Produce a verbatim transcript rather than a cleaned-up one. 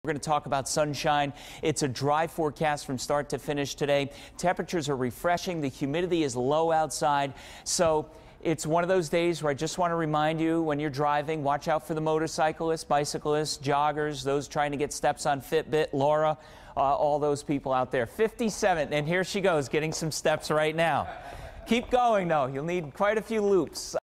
We're going to talk about sunshine. It's a dry forecast from start to finish today. Temperatures are refreshing. The humidity is low outside. So it's one of those days where I just want to remind you, when you're driving, watch out for the motorcyclists, bicyclists, joggers, those trying to get steps on Fitbit, Laura, uh, all those people out there. fifty-seven, and here she goes, getting some steps right now. Keep going, though. You'll need quite a few loops.